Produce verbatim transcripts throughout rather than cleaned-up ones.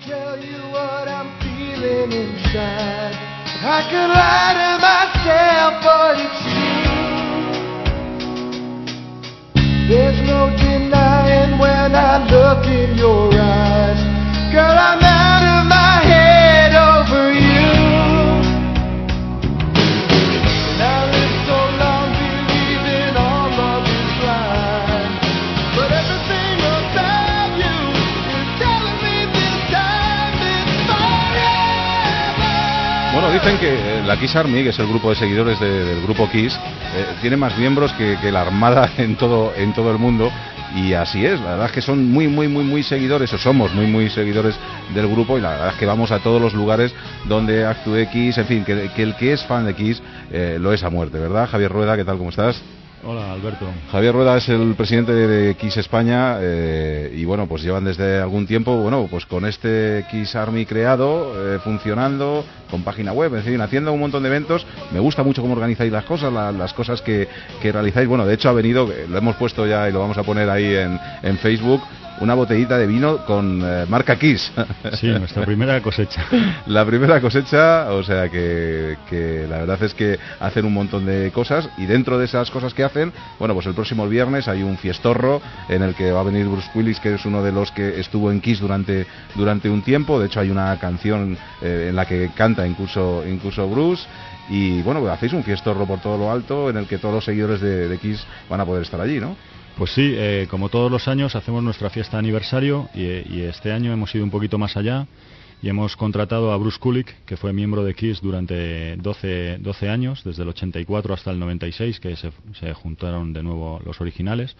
tell you what I'm feeling inside. I could lie to myself, but it's true. There's no denying when I look in your eyes. Girl, I'm out of my head over you. And I lived so long believing all love is blind, but everything about you is telling me this time it's forever. Bueno, dicen que la Kiss Army, que es el grupo de seguidores de, del grupo Kiss, eh, tiene más miembros que, que la Armada en todo en todo el mundo. Y así es, la verdad es que son muy, muy, muy, muy seguidores, o somos muy, muy seguidores del grupo, y la verdad es que vamos a todos los lugares donde actúe Kiss, en fin, que, que el que es fan de Kiss eh, lo es a muerte, ¿verdad? Javier Rueda, ¿qué tal, cómo estás? Hola, Alberto. Javier Rueda es el presidente de Kiss España, eh, y bueno, pues llevan desde algún tiempo, bueno, pues con este Kiss Army creado, eh, funcionando, con página web, en fin, haciendo un montón de eventos. Me gusta mucho cómo organizáis las cosas, la, las cosas que, que realizáis. Bueno, de hecho ha venido, lo hemos puesto ya y lo vamos a poner ahí en, en Facebook, una botellita de vino con eh, marca Kiss. Sí, nuestra primera cosecha. La primera cosecha, o sea que, que la verdad es que hacen un montón de cosas, y dentro de esas cosas que hacen, bueno, pues el próximo viernes hay un fiestorro en el que va a venir Bruce Willis, que es uno de los que estuvo en Kiss durante, durante un tiempo. De hecho hay una canción eh, en la que canta incluso, incluso Bruce. Y bueno, pues hacéis un fiestorro por todo lo alto en el que todos los seguidores de, de Kiss van a poder estar allí, ¿no? Pues sí, eh, como todos los años hacemos nuestra fiesta de aniversario, y, y este año hemos ido un poquito más allá y hemos contratado a Bruce Kulick, que fue miembro de Kiss durante doce, doce años, desde el ochenta y cuatro hasta el noventa y seis, que se, se juntaron de nuevo los originales,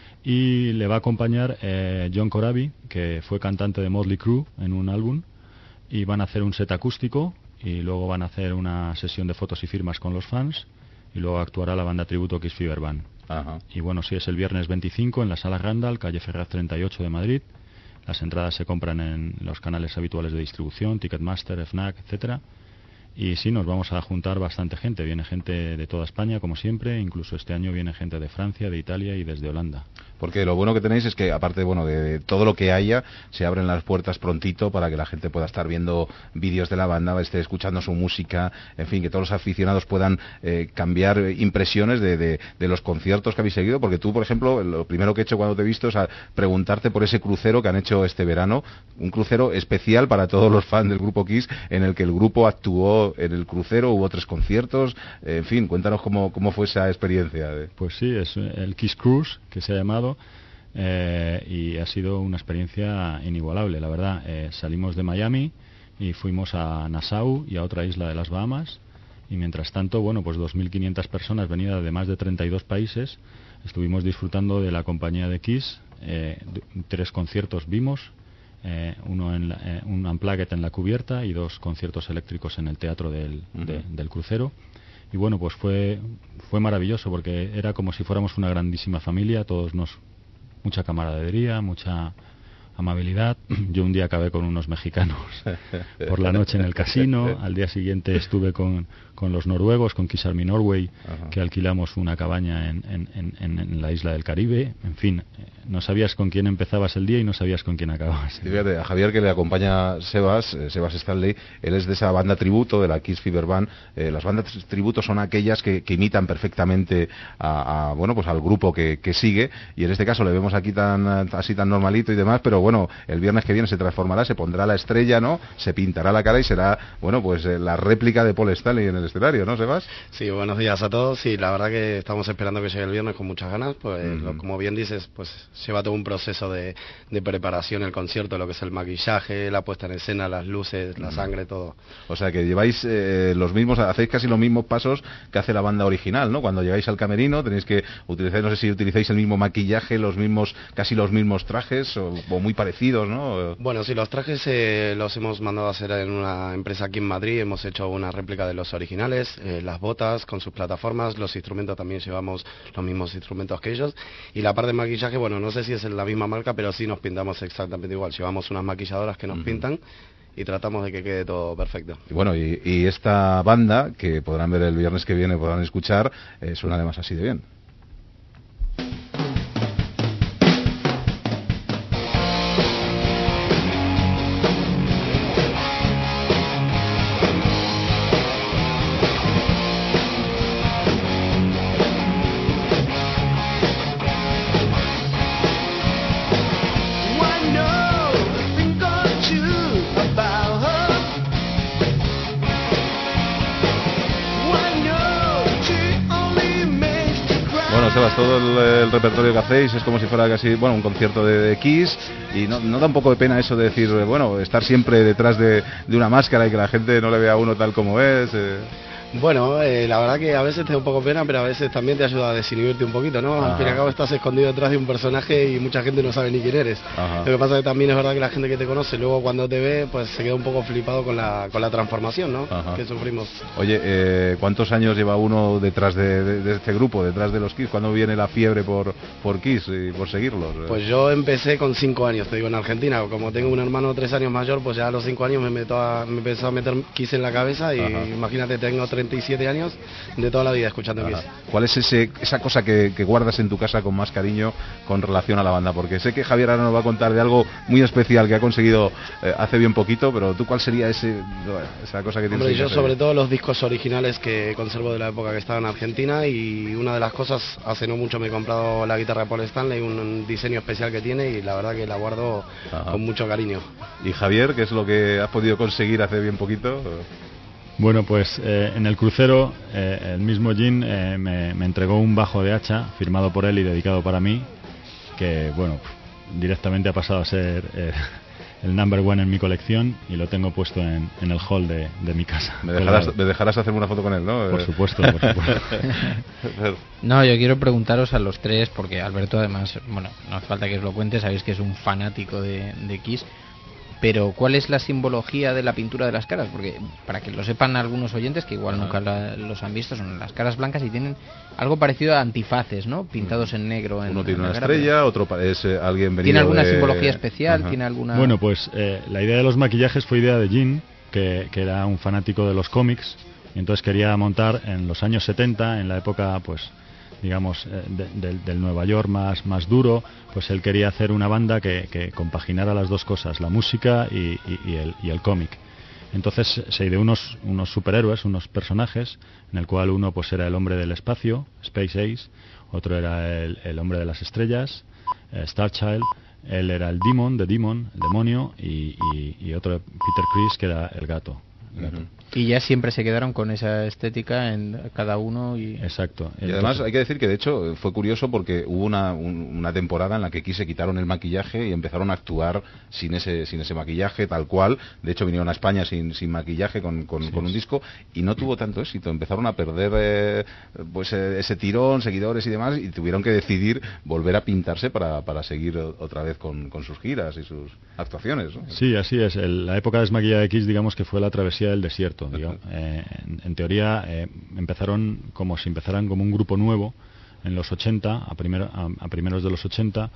y le va a acompañar eh, John Corabi, que fue cantante de Motley Crue en un álbum, y van a hacer un set acústico, y luego van a hacer una sesión de fotos y firmas con los fans, y luego actuará la banda tributo Kiss Fever Band. Ajá. Y bueno, sí, es el viernes veinticinco en la Sala Randall, calle Ferraz treinta y ocho de Madrid. Las entradas se compran en los canales habituales de distribución, Ticketmaster, Fnac, etcétera. Y sí, nos vamos a juntar bastante gente. Viene gente de toda España, como siempre. Incluso este año viene gente de Francia, de Italia y desde Holanda. Porque lo bueno que tenéis es que, aparte, bueno, de, de todo lo que haya, se abren las puertas prontito para que la gente pueda estar viendo vídeos de la banda, esté escuchando su música, en fin, que todos los aficionados puedan eh, cambiar impresiones de, de, de los conciertos que habéis seguido. Porque tú, por ejemplo, lo primero que he hecho cuando te he visto es a preguntarte por ese crucero que han hecho este verano, un crucero especial para todos los fans del grupo Kiss, en el que el grupo actuó en el crucero, hubo tres conciertos, eh, en fin, cuéntanos cómo, cómo fue esa experiencia. De... Pues sí, es el Kiss Cruise, que se ha llamado. Eh, y ha sido una experiencia inigualable, la verdad. Eh, salimos de Miami y fuimos a Nassau y a otra isla de las Bahamas, y mientras tanto, bueno, pues dos mil quinientas personas venidas de más de treinta y dos países estuvimos disfrutando de la compañía de Kiss. Eh, tres conciertos vimos, eh, uno en la, eh, un unplugged en la cubierta y dos conciertos eléctricos en el teatro del, uh-huh. de, del crucero. Y bueno, pues fue fue maravilloso, porque era como si fuéramos una grandísima familia. Todos nos mucha camaradería, mucha amabilidad. Yo un día acabé con unos mexicanos por la noche en el casino. Al día siguiente estuve con, con los noruegos, con Kiss Army Norway, Ajá. que alquilamos una cabaña en, en, en, en la isla del Caribe. En fin, no sabías con quién empezabas el día y no sabías con quién acababas. Sí, fíjate, a Javier, que le acompaña Sebas, eh, Sebas Stanley, él es de esa banda tributo, de la Kiss Fever Band. Eh, las bandas tributo son aquellas que, que imitan perfectamente a, a, bueno, pues al grupo que, que sigue, y en este caso le vemos aquí tan así tan normalito y demás, pero bueno, el viernes que viene se transformará, se pondrá la estrella, ¿no? Se pintará la cara y será, bueno, pues eh, la réplica de Paul Stanley en el escenario, ¿no, Sebas? Sí, buenos días a todos. Sí, la verdad que estamos esperando que llegue el viernes con muchas ganas. Pues uh-huh. lo, como bien dices, pues lleva todo un proceso de, de preparación el concierto, lo que es el maquillaje, la puesta en escena, las luces, uh-huh. la sangre, todo. O sea que lleváis eh, los mismos, hacéis casi los mismos pasos que hace la banda original, ¿no? Cuando llegáis al camerino tenéis que utilizar, no sé si utilizáis el mismo maquillaje, los mismos, casi los mismos trajes, o, o muy parecidos, ¿no? Bueno, sí, los trajes eh, los hemos mandado a hacer en una empresa aquí en Madrid. Hemos hecho una réplica de los originales, eh, las botas con sus plataformas, los instrumentos también llevamos los mismos instrumentos que ellos, y la parte de maquillaje, bueno, no sé si es en la misma marca, pero sí nos pintamos exactamente igual. Llevamos unas maquilladoras que nos uh-huh. pintan y tratamos de que quede todo perfecto. Y bueno, y, y esta banda, que podrán ver el viernes que viene, podrán escuchar, eh, suena además así de bien. bandas, todo el, el repertorio que hacéis es como si fuera casi, bueno, un concierto de, de Kiss, y no, no da un poco de pena eso de decir, bueno, estar siempre detrás de, de una máscara y que la gente no le vea a uno tal como es. Eh. Bueno, eh, la verdad que a veces te da un poco pena, pero a veces también te ayuda a desinhibirte un poquito, ¿no? Ajá. Al fin y al cabo estás escondido detrás de un personaje y mucha gente no sabe ni quién eres. Ajá. Lo que pasa es que también es verdad que la gente que te conoce luego cuando te ve, pues se queda un poco flipado con la, con la transformación, ¿no? Ajá. Que sufrimos. Oye, eh, ¿cuántos años lleva uno detrás de, de, de este grupo, detrás de los Kiss? ¿Cuándo viene la fiebre por, por Kiss y por seguirlos? Pues yo empecé con cinco años, te digo, en Argentina. Como tengo un hermano tres años mayor, pues ya a los cinco años me, meto a, me empezó a meter Kiss en la cabeza y Ajá. imagínate, tengo treinta y siete años de toda la vida escuchando Kiss. ¿Cuál es ese, esa cosa que, que guardas en tu casa con más cariño con relación a la banda? Porque sé que Javier ahora nos va a contar de algo muy especial que ha conseguido eh, hace bien poquito, pero ¿tú cuál sería ese, esa cosa que tienes? Hombre, yo sobre todo los discos originales que conservo de la época que estaba en Argentina, y una de las cosas, hace no mucho me he comprado la guitarra de Paul Stanley, un, un diseño especial que tiene, y la verdad que la guardo Ajá. con mucho cariño. ¿Y Javier, qué es lo que has podido conseguir hace bien poquito? Bueno, pues eh, en el crucero eh, el mismo Gene eh, me, me entregó un bajo de hacha firmado por él y dedicado para mí, que bueno, directamente ha pasado a ser eh, el number one en mi colección, y lo tengo puesto en, en el hall de, de mi casa. Me dejarás, me dejarás hacerme una foto con él, ¿no? Por supuesto, por supuesto. No, yo quiero preguntaros a los tres, porque Alberto además, bueno, no hace falta que os lo cuente, sabéis que es un fanático de, de Kiss. Pero ¿cuál es la simbología de la pintura de las caras? Porque para que lo sepan algunos oyentes que igual nunca la, los han visto, son las caras blancas y tienen algo parecido a antifaces, ¿no? Pintados en negro. En, Uno tiene en una cara, estrella, otro parece alguien venido ¿Tiene alguna de... simbología especial? Ajá. ¿Tiene alguna...? Bueno, pues eh, la idea de los maquillajes fue idea de Gene, que, que era un fanático de los cómics, y entonces quería montar en los años setenta, en la época, pues, digamos, eh, de, de, del Nueva York más, más duro, pues él quería hacer una banda que, que compaginara las dos cosas, la música y, y, y el, y el cómic. Entonces se ideó unos, unos superhéroes, unos personajes, en el cual uno pues era el hombre del espacio, Space Ace, otro era el, el hombre de las estrellas, eh, Starchild, él era el Demon, de Demon, el demonio, y, y, y otro Peter Criss, que era el gato. El gato. Uh-huh. Y ya siempre se quedaron con esa estética en cada uno. Y... Exacto. Y además hay que decir que de hecho fue curioso porque hubo una, un, una temporada en la que Kiss se quitaron el maquillaje y empezaron a actuar sin ese sin ese maquillaje tal cual. De hecho vinieron a España sin, sin maquillaje con, con, sí, con un disco y no tuvo tanto éxito. Empezaron a perder eh, pues eh, ese tirón, seguidores y demás, y tuvieron que decidir volver a pintarse para, para seguir otra vez con, con sus giras y sus actuaciones, ¿no? Sí, así es. El, la época desmaquillada de Kiss, digamos que fue la travesía del desierto. Digamos. Eh, en, en teoría eh, empezaron como si empezaran como un grupo nuevo en los ochenta, a, primero, a, a primeros de los ochenta,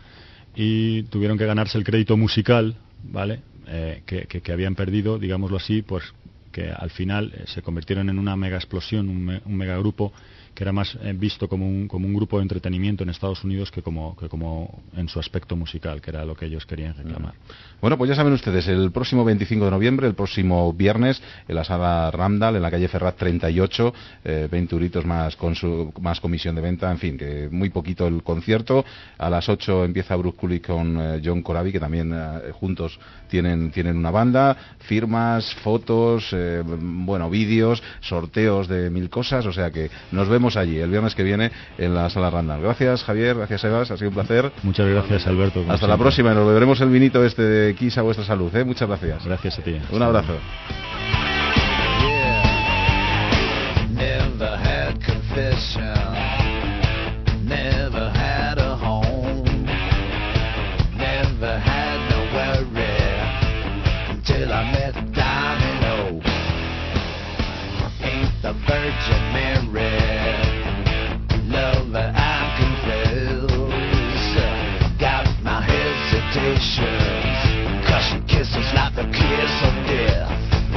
y tuvieron que ganarse el crédito musical, ¿vale? Eh, que, que, que habían perdido, digámoslo así, pues que al final eh, se convirtieron en una mega explosión, un, me, un mega grupo que era más eh, visto como un, como un grupo de entretenimiento en Estados Unidos que como, que como en su aspecto musical, que era lo que ellos querían reclamar. Bueno, pues ya saben ustedes, el próximo veinticinco de noviembre, el próximo viernes, en la sala Ramdal, en la calle Ferrat treinta y ocho, eh, veinte euritos más, con su, más comisión de venta, en fin, que muy poquito el concierto. A las ocho empieza Bruce Kulick con eh, John Corabi, que también eh, juntos tienen, tienen una banda, firmas, fotos, eh, bueno, vídeos, sorteos de mil cosas, o sea que nos vemos allí el viernes que viene en la sala Randall. Gracias Javier, gracias Evas, ha sido un placer. Muchas gracias Alberto. Hasta siempre. La próxima y nos beberemos el vinito este de Kiss a vuestra salud, ¿eh? Muchas gracias. Gracias a ti. Un abrazo. The Virgin Mary, love that I confess, got my hesitations, 'cause she kisses like the kiss of death.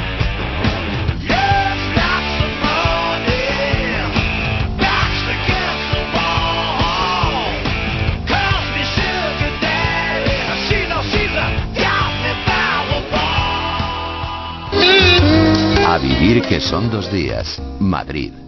Love stops the morning, knocks against the wall, calls me sugar daddy, she knows she's a got me Powerball. A vivir que son dos días. Madrid.